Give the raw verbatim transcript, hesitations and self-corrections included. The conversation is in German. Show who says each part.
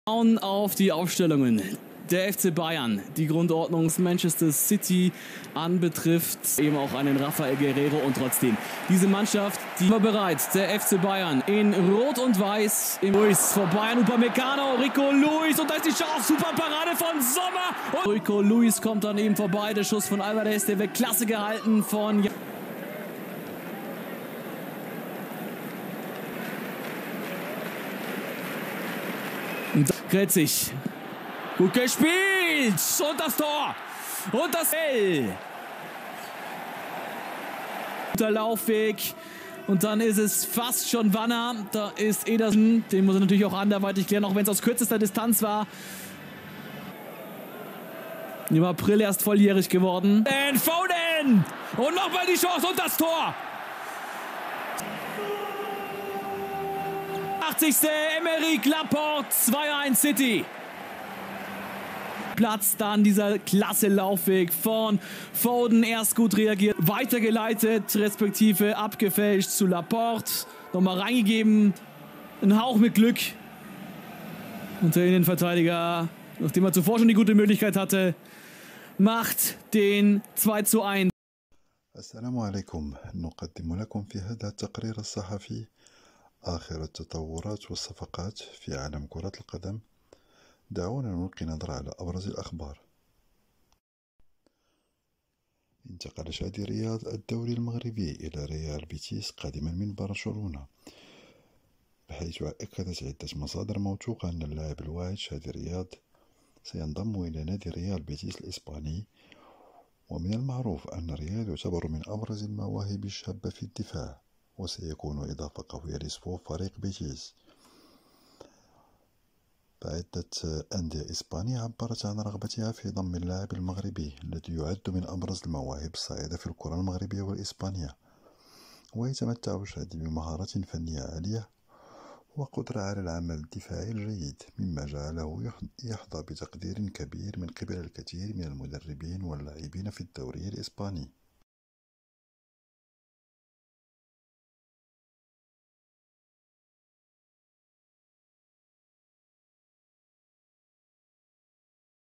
Speaker 1: Schauen auf die Aufstellungen. Der F C Bayern, die Grundordnung Manchester City anbetrifft, eben auch einen Rafael Guerreiro und trotzdem diese Mannschaft, die war bereit. Der F C Bayern in Rot und Weiß im Luis vor Bayern, Upamecano, Rico Lewis und da ist die Chance, super Parade von Sommer und Rico Lewis kommt dann eben vorbei, der Schuss von Alvarez, der wird klasse gehalten von Kretzig. Gut gespielt! Und das Tor! Und das L! Guter Laufweg. Und dann ist es fast schon Wanner. Da ist Ederson. Den muss er natürlich auch anderweitig klären, auch wenn es aus kürzester Distanz war. Im April erst volljährig geworden. And Foden! Und nochmal die Chance und das Tor! achtzigste Aymeric Laporte, zwei eins City. Platz, dann dieser klasse Laufweg von Foden, erst gut reagiert, weitergeleitet, respektive abgefälscht zu Laporte, nochmal reingegeben, ein Hauch mit Glück. Und der Innenverteidiger, nachdem er zuvor schon die gute Möglichkeit hatte, macht den zwei zu eins.
Speaker 2: السلام عليكم. نقدم لكم في هذا التقرير الصحفي آخر التطورات والصفقات في عالم كرة القدم. دعونا نلقي نظرة على أبرز الأخبار. انتقل شادي رياض الدوري المغربي إلى ريال بيتيس قادما من برشلونة، بحيث أكدت عدة مصادر موثوقة أن اللاعب الواعد شادي رياض سينضم إلى نادي ريال بيتيس الإسباني. ومن المعروف أن ريال يعتبر من أبرز المواهب الشابة في الدفاع، وسيكون إضافة قوية لصفوف فريق بيتيس. فعدة أندية إسبانية عبرت عن رغبتها في ضم اللاعب المغربي الذي يعد من أبرز المواهب الصاعدة في الكرة المغربية والإسبانية، ويتمتع شادي بمهارة فنية عالية وقدرة على العمل الدفاعي الجيد، مما جعله يحظى بتقدير كبير من قبل الكثير من المدربين واللاعبين في الدوري الإسباني.